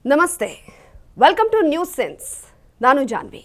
ನಮಸ್ತೆ, welcome two news sense. ನಾನು ಜಾನ್ವಿ.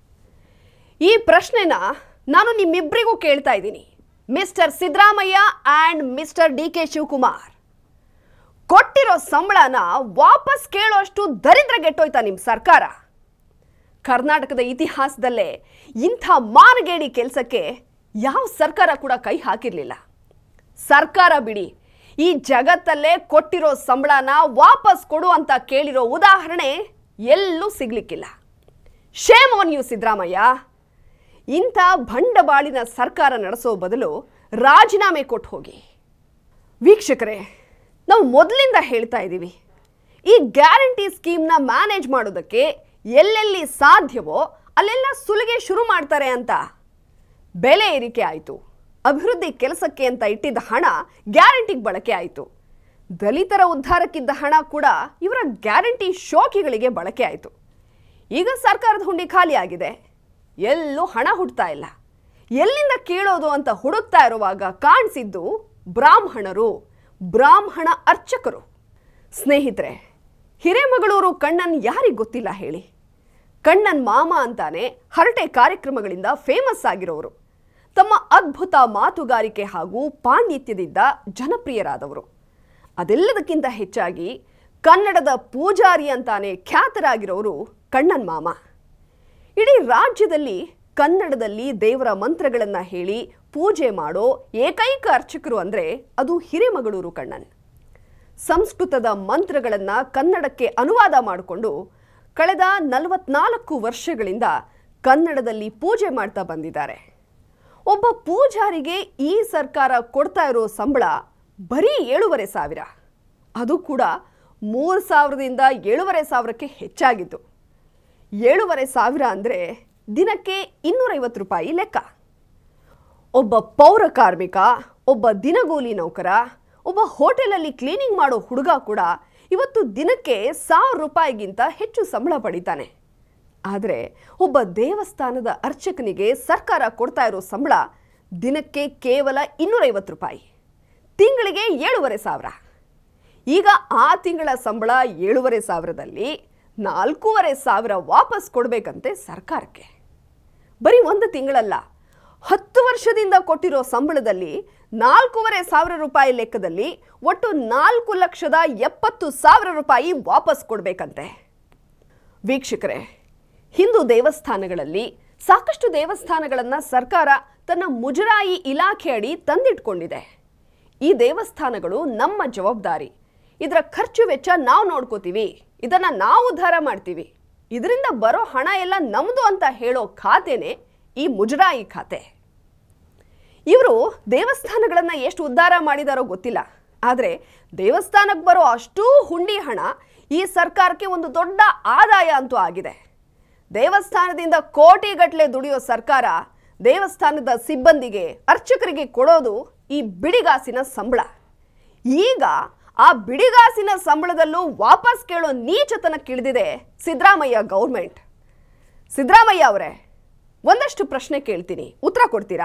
ಈ ಪ್ರಶ್ನೆನ ನಾನು ನಿಮ್ಮಿಬ್ಬರಿಗೂ ಕೇಳ್ತಾ ಇದ್ದೀನಿ. Mister Siddaramaiah and mister D K. Shivakumar ಕೊಟ್ಟಿರೋ ಸಂಬಳನ ವಾಪಸ್ ಕೇಳೋಷ್ಟು ದರಿದ್ರಗೆಟ್ಟೋಯ್ತಾ ನಿಮ್ಮ ಸರ್ಕಾರ? ಕರ್ನಾಟಕದ ಇತಿಹಾಸದಲ್ಲೇ ಇಂಥ ಮಾನಗೇಡಿ ಕೆಲಸಕ್ಕೆ ಯಾವ ಸರ್ಕಾರ ಕೂಡ ಕೈ ಹಾಕಿರಲಿಲ್ಲ. ಸರ್ಕಾರ ಬಿಡಿ, ಈ ಜಗತ್ತಲ್ಲೇ ಕೊಟ್ಟಿರೋ ಸಂಬಳನ ವಾಪಸ್ ಕೊಡು ಅಂತ ಕೇಳಿರೋ ಉದಾಹರಣೆ ಎಲ್ಲೂ ಸಿಗ್ಲಿಕ್ಕಿಲ್ಲ. Shame on you Siddaramaiah. ಇಂಥ ಬಂಡವಾಳಿನ ಸರ್ಕಾರ ನಡೆಸೋ ಬದಲು ರಾಜೀನಾಮೆ ಕೊಟ್ಟು ಹೋಗಿ. ವೀಕ್ಷಕರೇ, ನಾವು ಮೊದಲಿಂದ ಹೇಳ್ತಾ ಇದ್ದೀವಿ, ಈ ಗ್ಯಾರಂಟಿ ಸ್ಕೀಮ್ನ ಮ್ಯಾನೇಜ್ ಮಾಡೋದಕ್ಕೆ ಎಲ್ಲೆಲ್ಲಿ ಸಾಧ್ಯವೋ ಅಲ್ಲೆಲ್ಲ ಸುಲಿಗೆ ಶುರು ಮಾಡ್ತಾರೆ ಅಂತ. ಬೆಲೆ ಏರಿಕೆ ಆಯಿತು, ಅಭಿವೃದ್ಧಿ ಕೆಲಸಕ್ಕೆ ಅಂತ ಇಟ್ಟಿದ್ದ ಹಣ ಗ್ಯಾರಂಟಿಗೆ ಬಳಕೆ ಆಯಿತು. ದಲಿತರ ಉದ್ಧಾರಕ್ಕಿದ್ದ ಹಣ ಕೂಡ ಇವರ ಗ್ಯಾರಂಟಿ ಶೋಕಿಗಳಿಗೆ ಬಳಕೆ ಆಯಿತು. ಈಗ ಸರ್ಕಾರದ ಹುಂಡಿ ಖಾಲಿ ಆಗಿದೆ, ಎಲ್ಲೂ ಹಣ ಹುಡ್ತಾ ಇಲ್ಲ. ಎಲ್ಲಿಂದ ಕೇಳೋದು ಅಂತ ಹುಡುಕ್ತಾ ಇರುವಾಗ ಕಾಣಿಸಿದ್ದು ಬ್ರಾಹ್ಮಣರು, ಬ್ರಾಹ್ಮಣ ಅರ್ಚಕರು. ಸ್ನೇಹಿತರೆ, ಹಿರೇಮಗಳೂರು ಕಣ್ಣನ್ ಯಾರಿಗೆ ಗೊತ್ತಿಲ್ಲ ಹೇಳಿ? ಕಣ್ಣನ್ ಮಾಮ ಅಂತಾನೆ ಹರಟೆ ಕಾರ್ಯಕ್ರಮಗಳಿಂದ ಫೇಮಸ್ ಆಗಿರೋರು. ತಮ್ಮ ಅದ್ಭುತ ಮಾತುಗಾರಿಕೆ ಹಾಗೂ ಪಾಂಡಿತ್ಯದಿಂದ ಜನಪ್ರಿಯರಾದವರು. ಅದೆಲ್ಲದಕ್ಕಿಂತ ಹೆಚ್ಚಾಗಿ ಕನ್ನಡದ ಪೂಜಾರಿ ಅಂತಾನೆ ಖ್ಯಾತರಾಗಿರೋರು ಕಣ್ಣನ್ ಮಾಮ. ಇಡೀ ರಾಜ್ಯದಲ್ಲಿ ಕನ್ನಡದಲ್ಲಿ ದೇವರ ಮಂತ್ರಗಳನ್ನು ಹೇಳಿ ಪೂಜೆ ಮಾಡೋ ಏಕೈಕ ಅರ್ಚಕರು ಅಂದರೆ ಅದು ಹಿರೇಮಗಳೂರು ಕಣ್ಣನ್. ಸಂಸ್ಕೃತದ ಮಂತ್ರಗಳನ್ನು ಕನ್ನಡಕ್ಕೆ ಅನುವಾದ ಮಾಡಿಕೊಂಡು ಕಳೆದ 44 ವರ್ಷಗಳಿಂದ ಕನ್ನಡದಲ್ಲಿ ಪೂಜೆ ಮಾಡ್ತಾ ಬಂದಿದ್ದಾರೆ. ಒಬ್ಬ ಪೂಜಾರಿಗೆ ಈ ಸರ್ಕಾರ ಕೊಡ್ತಾ ಇರೋ ಸಂಬಳ ಬರೀ 7,500. ಅದು ಕೂಡ 3,000ದಿಂದ 7,500ಕ್ಕೆ ಹೆಚ್ಚಾಗಿತ್ತು. 7,500 ಅಂದರೆ ದಿನಕ್ಕೆ 250 ರೂಪಾಯಿ ಲೆಕ್ಕ. ಒಬ್ಬ ಪೌರ ಕಾರ್ಮಿಕ, ಒಬ್ಬ ದಿನಗೂಲಿ ನೌಕರ, ಒಬ್ಬ ಹೋಟೆಲಲ್ಲಿ ಕ್ಲೀನಿಂಗ್ ಮಾಡೋ ಹುಡುಗ ಕೂಡ ಇವತ್ತು ದಿನಕ್ಕೆ 1,000 ರೂಪಾಯಿಗಿಂತ ಹೆಚ್ಚು ಸಂಬಳ ಪಡಿತಾನೆ. ಆದರೆ ಒಬ್ಬ ದೇವಸ್ಥಾನದ ಅರ್ಚಕನಿಗೆ ಸರ್ಕಾರ ಕೊಡ್ತಾ ಇರೋ ಸಂಬಳ ದಿನಕ್ಕೆ ಕೇವಲ 250 ರೂಪಾಯಿ, ತಿಂಗಳಿಗೆ 7,500. ಈಗ ಆ ತಿಂಗಳ ಸಂಬಳ 7,500ದಲ್ಲಿ 4,500 ವಾಪಸ್ ಕೊಡಬೇಕಂತೆ ಸರ್ಕಾರಕ್ಕೆ. ಬರೀ ಒಂದು ತಿಂಗಳಲ್ಲ, 10 ವರ್ಷದಿಂದ ಕೊಟ್ಟಿರೋ ಸಂಬಳದಲ್ಲಿ 4,500 ರೂಪಾಯಿ ಲೆಕ್ಕದಲ್ಲಿ ಒಟ್ಟು 4,70,000 ರೂಪಾಯಿ ವಾಪಸ್ ಕೊಡಬೇಕಂತೆ. ವೀಕ್ಷಕರೇ, ಹಿಂದೂ ದೇವಸ್ಥಾನಗಳಲ್ಲಿ ಸಾಕಷ್ಟು ದೇವಸ್ಥಾನಗಳನ್ನು ಸರ್ಕಾರ ತನ್ನ ಮುಜರಾಯಿ ಇಲಾಖೆ ಅಡಿ ತಂದಿಟ್ಕೊಂಡಿದೆ. ಈ ದೇವಸ್ಥಾನಗಳು ನಮ್ಮ ಜವಾಬ್ದಾರಿ, ಇದರ ಖರ್ಚು ವೆಚ್ಚ ನಾವು ನೋಡ್ಕೋತೀವಿ, ಇದನ್ನು ನಾವು ಉದ್ಧಾರ ಮಾಡ್ತೀವಿ, ಇದರಿಂದ ಬರೋ ಹಣ ಎಲ್ಲ ನಮ್ಮದು ಅಂತ ಹೇಳೋ ಖಾತೆನೇ ಈ ಮುಜರಾಯಿ ಖಾತೆ. ಇವರು ದೇವಸ್ಥಾನಗಳನ್ನು ಎಷ್ಟು ಉದ್ಧಾರ ಮಾಡಿದಾರೋ ಗೊತ್ತಿಲ್ಲ, ಆದರೆ ದೇವಸ್ಥಾನಕ್ಕೆ ಬರೋ ಅಷ್ಟೂ ಹುಂಡಿ ಹಣ ಈ ಸರ್ಕಾರಕ್ಕೆ ಒಂದು ದೊಡ್ಡ ಆದಾಯ ಅಂತೂ ಆಗಿದೆ. ದೇವಸ್ಥಾನದಿಂದ ಕೋಟಿಗಟ್ಟಲೆ ದುಡಿಯೋ ಸರ್ಕಾರ ದೇವಸ್ಥಾನದ ಸಿಬ್ಬಂದಿಗೆ, ಅರ್ಚಕರಿಗೆ ಕೊಡೋದು ಈ ಬಿಡಿಗಾಸಿನ ಸಂಬಳ. ಈಗ ಆ ಬಿಡಿಗಾಸಿನ ಸಂಬಳದಲ್ಲೂ ವಾಪಸ್ ಕೇಳೋ ನೀಚತನಕ್ಕಿಳಿದಿದೆ ಸಿದ್ದರಾಮಯ್ಯ ಗೌರ್ಮೆಂಟ್. ಸಿದ್ದರಾಮಯ್ಯ ಅವರೇ, ಒಂದಷ್ಟು ಪ್ರಶ್ನೆ ಕೇಳ್ತೀನಿ, ಉತ್ತರ ಕೊಡ್ತೀರಾ?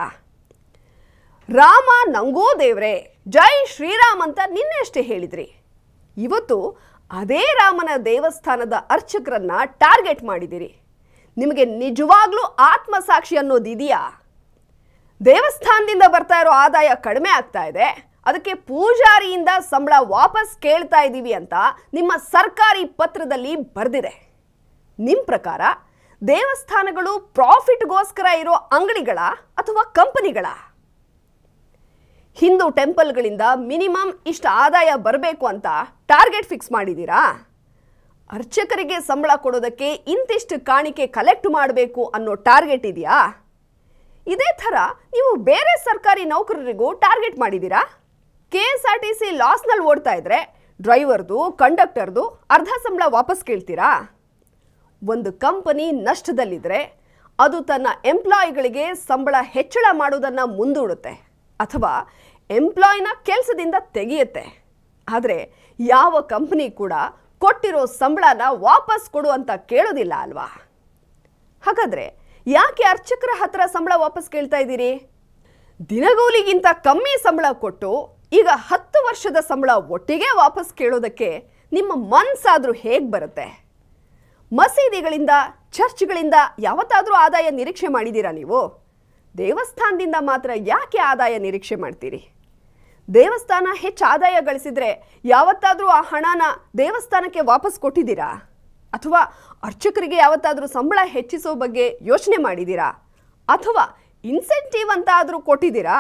ರಾಮ ನಂಗೂ ದೇವ್ರೆ, ಜೈ ಶ್ರೀರಾಮ್ ಅಂತ ನಿನ್ನೆ ಅಷ್ಟೇ ಹೇಳಿದ್ರಿ. ಇವತ್ತು ಅದೇ ರಾಮನ ದೇವಸ್ಥಾನದ ಅರ್ಚಕರನ್ನ ಟಾರ್ಗೆಟ್ ಮಾಡಿದಿರಿ. ನಿಮಗೆ ನಿಜವಾಗ್ಲೂ ಆತ್ಮಸಾಕ್ಷಿ ಅನ್ನೋದಿದೆಯಾ? ದೇವಸ್ಥಾನದಿಂದ ಬರ್ತಾ ಇರೋ ಆದಾಯ ಕಡಿಮೆ ಆಗ್ತಾ ಇದೆ, ಅದಕ್ಕೆ ಪೂಜಾರಿಯಿಂದ ಸಂಬಳ ವಾಪಸ್ ಕೇಳ್ತಾ ಇದ್ದೀವಿ ಅಂತ ನಿಮ್ಮ ಸರ್ಕಾರಿ ಪತ್ರದಲ್ಲಿ ಬರೆದಿದೆ. ನಿಮ್ಮ ಪ್ರಕಾರ ದೇವಸ್ಥಾನಗಳು ಪ್ರಾಫಿಟ್ಗೋಸ್ಕರ ಇರೋ ಅಂಗಡಿಗಳ ಅಥವಾ ಕಂಪನಿಗಳ? ಹಿಂದೂ ಟೆಂಪಲ್ಗಳಿಂದ ಮಿನಿಮಮ್ ಇಷ್ಟು ಆದಾಯ ಬರಬೇಕು ಅಂತ ಟಾರ್ಗೆಟ್ ಫಿಕ್ಸ್ ಮಾಡಿದ್ದೀರಾ? ಅರ್ಚಕರಿಗೆ ಸಂಬಳ ಕೊಡೋದಕ್ಕೆ ಇಂತಿಷ್ಟು ಕಾಣಿಕೆ ಕಲೆಕ್ಟ್ ಮಾಡಬೇಕು ಅನ್ನೋ ಟಾರ್ಗೆಟ್ ಇದೆಯಾ? ಇದೇ ಥರ ನೀವು ಬೇರೆ ಸರ್ಕಾರಿ ನೌಕರರಿಗೂ ಟಾರ್ಗೆಟ್ ಮಾಡಿದ್ದೀರಾ? KSRTC ಲಾಸ್ನಲ್ಲಿ ಓಡ್ತಾ ಇದ್ರೆ ಡ್ರೈವರ್ದು, ಕಂಡಕ್ಟರ್ದು ಅರ್ಧ ಸಂಬಳ ವಾಪಸ್ ಕೇಳ್ತೀರಾ? ಒಂದು ಕಂಪನಿ ನಷ್ಟದಲ್ಲಿದ್ದರೆ ಅದು ತನ್ನ ಎಂಪ್ಲಾಯಿಗಳಿಗೆ ಸಂಬಳ ಹೆಚ್ಚಳ ಮಾಡೋದನ್ನು ಮುಂದೂಡುತ್ತೆ ಅಥವಾ ಎಂಪ್ಲಾಯಿನ ಕೆಲಸದಿಂದ ತೆಗೆಯುತ್ತೆ. ಆದರೆ ಯಾವ ಕಂಪನಿ ಕೂಡ ಕೊಟ್ಟಿರೋ ಸಂಬಳನ ವಾಪಸ್ ಕೊಡು ಅಂತ ಕೇಳೋದಿಲ್ಲ ಅಲ್ವಾ? ಹಾಗಾದರೆ ಯಾಕೆ ಅರ್ಚಕರ ಹತ್ರ ಸಂಬಳ ವಾಪಸ್ ಕೇಳ್ತಾ ಇದ್ದೀರಿ? ದಿನಗೂಲಿಗಿಂತ ಕಮ್ಮಿ ಸಂಬಳ ಕೊಟ್ಟು ಈಗ 10 ವರ್ಷದ ಸಂಬಳ ಒಟ್ಟಿಗೆ ವಾಪಸ್ ಕೇಳೋದಕ್ಕೆ ನಿಮ್ಮ ಮನಸ್ಸಾದರೂ ಹೇಗೆ ಬರುತ್ತೆ? ಮಸೀದಿಗಳಿಂದ, ಚರ್ಚ್ಗಳಿಂದ ಯಾವತ್ತಾದರೂ ಆದಾಯ ನಿರೀಕ್ಷೆ ಮಾಡಿದ್ದೀರಾ ನೀವು? ದೇವಸ್ಥಾನದಿಂದ ಮಾತ್ರ ಯಾಕೆ ಆದಾಯ ನಿರೀಕ್ಷೆ ಮಾಡ್ತೀರಿ? ದೇವಸ್ಥಾನ ಹೆಚ್ಚು ಆದಾಯ ಗಳಿಸಿದರೆ ಯಾವತ್ತಾದರೂ ಆ ಹಣನ ದೇವಸ್ಥಾನಕ್ಕೆ ವಾಪಸ್ ಕೊಟ್ಟಿದ್ದೀರಾ? ಅಥವಾ ಅರ್ಚಕರಿಗೆ ಯಾವತ್ತಾದರೂ ಸಂಬಳ ಹೆಚ್ಚಿಸೋ ಬಗ್ಗೆ ಯೋಚನೆ ಮಾಡಿದ್ದೀರಾ? ಅಥವಾ ಇನ್ಸೆಂಟಿವ್ ಅಂತ ಆದರೂ ಕೊಟ್ಟಿದ್ದೀರಾ?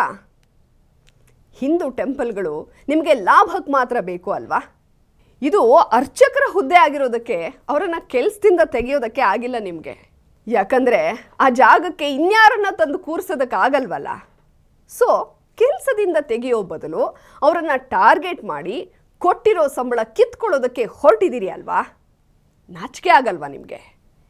ಹಿಂದೂ ಟೆಂಪಲ್ಗಳು ನಿಮಗೆ ಲಾಭಕ್ಕೆ ಮಾತ್ರ ಬೇಕು ಅಲ್ವಾ? ಇದು ಅರ್ಚಕರ ಹುದ್ದೆ ಆಗಿರೋದಕ್ಕೆ ಅವರನ್ನು ಕೆಲಸದಿಂದ ತೆಗೆಯೋದಕ್ಕೆ ಆಗಿಲ್ಲ ನಿಮಗೆ. ಯಾಕಂದರೆ ಆ ಜಾಗಕ್ಕೆ ಇನ್ಯಾರನ್ನ ತಂದು ಕೂರಿಸೋದಕ್ಕಾಗಲ್ವಲ್ಲ. ಸೊ ಕೆಲಸದಿಂದ ತೆಗೆಯೋ ಬದಲು ಅವರನ್ನು ಟಾರ್ಗೆಟ್ ಮಾಡಿ ಕೊಟ್ಟಿರೋ ಸಂಬಳ ಕಿತ್ಕೊಳ್ಳೋದಕ್ಕೆ ಹೊರಟಿದ್ದೀರಿ ಅಲ್ವಾ? ನಾಚಿಕೆ ಆಗಲ್ವಾ ನಿಮಗೆ?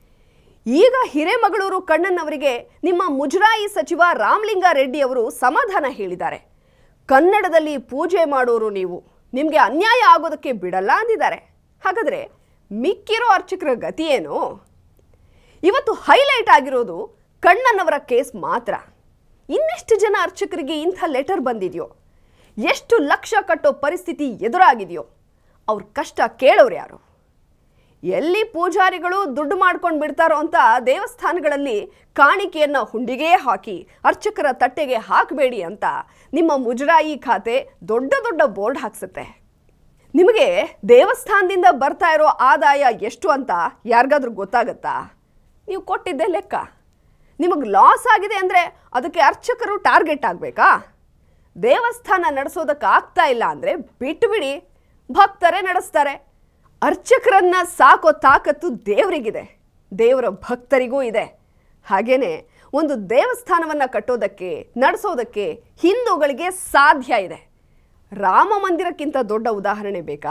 ಈಗ ಹಿರೇಮಗಳೂರು ಕಣ್ಣನ್ನವರಿಗೆ ನಿಮ್ಮ ಮುಜರಾಯಿ ಸಚಿವ ರಾಮಲಿಂಗಾರೆಡ್ಡಿ ಅವರು ಸಮಾಧಾನ ಹೇಳಿದ್ದಾರೆ. ಕನ್ನಡದಲ್ಲಿ ಪೂಜೆ ಮಾಡೋರು ನೀವು, ನಿಮಗೆ ಅನ್ಯಾಯ ಆಗೋದಕ್ಕೆ ಬಿಡಲ್ಲ ಅಂದಿದ್ದಾರೆ. ಹಾಗಾದರೆ ಮಿಕ್ಕಿರೋ ಅರ್ಚಕರ ಗತಿ ಏನು? ಇವತ್ತು ಹೈಲೈಟ್ ಆಗಿರೋದು ಕಣ್ಣನ್ನವರ ಕೇಸ್ ಮಾತ್ರ. ಇನ್ನೆಷ್ಟು ಜನ ಅರ್ಚಕರಿಗೆ ಇಂಥ ಲೆಟರ್ ಬಂದಿದೆಯೋ, ಎಷ್ಟು ಲಕ್ಷ ಕಟ್ಟೋ ಪರಿಸ್ಥಿತಿ ಎದುರಾಗಿದೆಯೋ, ಅವ್ರ ಕಷ್ಟ ಕೇಳೋರು ಯಾರು? ಎಲ್ಲಿ ಪೂಜಾರಿಗಳು ದುಡ್ಡು ಮಾಡ್ಕೊಂಡು ಬಿಡ್ತಾರೋ ಅಂತ ದೇವಸ್ಥಾನಗಳಲ್ಲಿ ಕಾಣಿಕೆಯನ್ನು ಹುಂಡಿಗೆ ಹಾಕಿ ಅರ್ಚಕರ ತಟ್ಟೆಗೆ ಹಾಕಬೇಡಿ ಅಂತ ನಿಮ್ಮ ಮುಜರಾಯಿ ಖಾತೆ ದೊಡ್ಡ ದೊಡ್ಡ ಬೋರ್ಡ್ ಹಾಕ್ಸುತ್ತೆ. ನಿಮಗೆ ದೇವಸ್ಥಾನದಿಂದ ಬರ್ತಾ ಇರೋ ಆದಾಯ ಎಷ್ಟು ಅಂತ ಯಾರಿಗಾದ್ರೂ ಗೊತ್ತಾಗತ್ತಾ? ನೀವು ಕೊಟ್ಟಿದ್ದೇ ಲೆಕ್ಕ. ನಿಮಗೆ ಲಾಸ್ ಆಗಿದೆ ಅಂದರೆ ಅದಕ್ಕೆ ಅರ್ಚಕರು ಟಾರ್ಗೆಟ್ ಆಗಬೇಕಾ? ದೇವಸ್ಥಾನ ನಡೆಸೋದಕ್ಕೆ ಆಗ್ತಾ ಇಲ್ಲ ಅಂದರೆ ಬಿಟ್ಟು ಬಿಡಿ, ಭಕ್ತರೇ ನಡೆಸ್ತಾರೆ. ಅರ್ಚಕರನ್ನ ಸಾಕೋ ತಾಕತ್ತು ದೇವರಿಗಿದೆ, ದೇವರ ಭಕ್ತರಿಗೂ ಇದೆ. ಹಾಗೇನೆ ಒಂದು ದೇವಸ್ಥಾನವನ್ನು ಕಟ್ಟೋದಕ್ಕೆ, ನಡೆಸೋದಕ್ಕೆ ಹಿಂದೂಗಳಿಗೆ ಸಾಧ್ಯ ಇದೆ. ರಾಮ ಮಂದಿರಕ್ಕಿಂತ ದೊಡ್ಡ ಉದಾಹರಣೆ ಬೇಕಾ?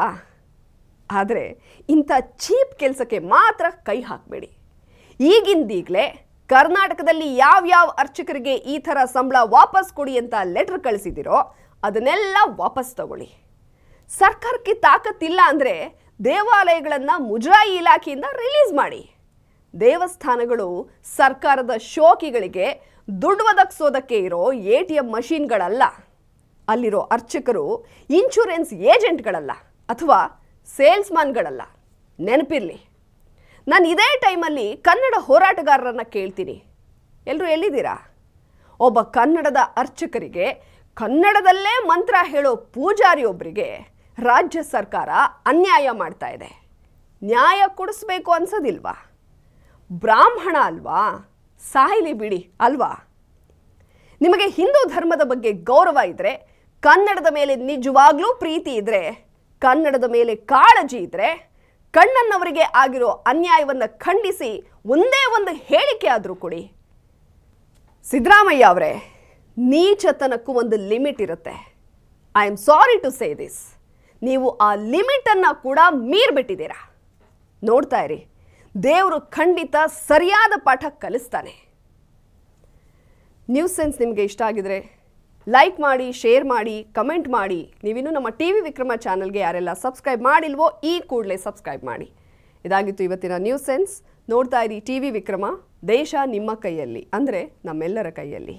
ಆದರೆ ಇಂಥ ಚೀಪ್ ಕೆಲಸಕ್ಕೆ ಮಾತ್ರ ಕೈ ಹಾಕಬೇಡಿ. ಈಗಿಂದೀಗಲೇ ಕರ್ನಾಟಕದಲ್ಲಿ ಯಾವ್ಯಾವ ಅರ್ಚಕರಿಗೆ ಈ ಥರ ಸಂಬಳ ವಾಪಸ್ ಕೊಡಿ ಅಂತ ಲೆಟರ್ ಕಳಿಸಿದಿರೋ ಅದನ್ನೆಲ್ಲ ವಾಪಸ್ ತಗೊಳ್ಳಿ. ಸರ್ಕಾರಕ್ಕೆ ತಾಕತ್ತಿಲ್ಲ ಅಂದರೆ ದೇವಾಲಯಗಳನ್ನು ಮುಜರಾಯಿ ಇಲಾಖೆಯಿಂದ ರಿಲೀಸ್ ಮಾಡಿ. ದೇವಸ್ಥಾನಗಳು ಸರ್ಕಾರದ ಶೋಕಿಗಳಿಗೆ ದುಡ್ಡು ಒದಗಿಸೋದಕ್ಕೆ ಇರೋ ATM ಮಷೀನ್ಗಳಲ್ಲ. ಅಲ್ಲಿರೋ ಅರ್ಚಕರು ಇನ್ಶೂರೆನ್ಸ್ ಏಜೆಂಟ್ಗಳಲ್ಲ ಅಥವಾ ಸೇಲ್ಸ್ಮನ್ಗಳಲ್ಲ. ನೆನಪಿರಲಿ. ನಾನು ಇದೇ ಟೈಮಲ್ಲಿ ಕನ್ನಡ ಹೋರಾಟಗಾರರನ್ನು ಕೇಳ್ತೀನಿ, ಎಲ್ಲರೂ ಎಲ್ಲಿದ್ದೀರಾ? ಒಬ್ಬ ಕನ್ನಡದ ಅರ್ಚಕರಿಗೆ, ಕನ್ನಡದಲ್ಲೇ ಮಂತ್ರ ಹೇಳೋ ಪೂಜಾರಿಯೊಬ್ಬರಿಗೆ ರಾಜ್ಯ ಸರ್ಕಾರ ಅನ್ಯಾಯ ಮಾಡ್ತಾ ಇದೆ. ನ್ಯಾಯ ಕೊಡಿಸ್ಬೇಕು ಅನ್ಸೋದಿಲ್ವಾ? ಬ್ರಾಹ್ಮಣ ಅಲ್ವಾ? ಸಾಯ್ಲಿ ಬಿಡಿ ಅಲ್ವಾ? ನಿಮಗೆ ಹಿಂದೂ ಧರ್ಮದ ಬಗ್ಗೆ ಗೌರವ ಇದ್ದರೆ, ಕನ್ನಡದ ಮೇಲೆ ನಿಜವಾಗ್ಲೂ ಪ್ರೀತಿ ಇದ್ದರೆ, ಕನ್ನಡದ ಮೇಲೆ ಕಾಳಜಿ ಇದ್ದರೆ, ಕಣ್ಣನ್ನವರಿಗೆ ಆಗಿರೋ ಅನ್ಯಾಯವನ್ನು ಖಂಡಿಸಿ ಒಂದೇ ಒಂದು ಹೇಳಿಕೆ ಆದರೂ ಕೊಡಿ. ಸಿದ್ದರಾಮಯ್ಯ ಅವರೇ, ನೀಚತನಕ್ಕೂ ಒಂದು ಲಿಮಿಟ್ ಇರುತ್ತೆ. I am sorry to say this. ನೀವು ಆ ಲಿಮಿಟನ್ನು ಕೂಡ ಮೀರ್ಬಿಟ್ಟಿದ್ದೀರಾ. ನೋಡ್ತಾ ಇರಿ, ದೇವರು ಖಂಡಿತ ಸರಿಯಾದ ಪಾಠ ಕಲಿಸ್ತಾನೆ. ನ್ಯೂಸ್ ಸೆನ್ಸ್ ನಿಮಗೆ ಇಷ್ಟ ಆಗಿದ್ರೆ ಲೈಕ್ ಮಾಡಿ, ಶೇರ್ ಮಾಡಿ, ಕಮೆಂಟ್ ಮಾಡಿ. ನೀವಿನ್ನೂ ನಮ್ಮ ಟಿವಿ ವಿಕ್ರಮ ಚಾನಲ್ಗೆ ಯಾರೆಲ್ಲ ಸಬ್ಸ್ಕ್ರೈಬ್ ಮಾಡಿಲ್ವೋ ಈ ಕೂಡಲೇ ಸಬ್ಸ್ಕ್ರೈಬ್ ಮಾಡಿ. ಇದಾಗಿತ್ತು ಇವತ್ತಿನ ನ್ಯೂಸ್ ಸೆನ್ಸ್. ನೋಡ್ತಾ ಇರಿ ಟಿವಿ ವಿಕ್ರಮ. ದೇಶ ನಿಮ್ಮ ಕೈಯಲ್ಲಿ, ಅಂದರೆ ನಮ್ಮೆಲ್ಲರ ಕೈಯಲ್ಲಿ.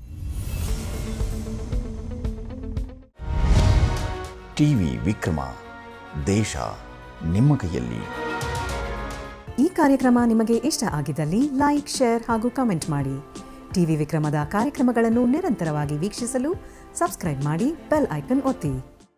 ಟಿವಿ ವಿಕ್ರಮ, ದೇಶ ನಿಮ್ಮ ಕೈಯಲ್ಲಿ. ಈ ಕಾರ್ಯಕ್ರಮ ನಿಮಗೆ ಇಷ್ಟ ಆಗಿದ್ದಲ್ಲಿ ಲೈಕ್, ಶೇರ್ ಹಾಗೂ ಕಮೆಂಟ್ ಮಾಡಿ. ಟಿವಿ ವಿಕ್ರಮದ ಕಾರ್ಯಕ್ರಮಗಳನ್ನು ನಿರಂತರವಾಗಿ ವೀಕ್ಷಿಸಲು ಸಬ್ಸ್ಕ್ರೈಬ್ ಮಾಡಿ, ಬೆಲ್ ಐಕನ್ ಒತ್ತಿ.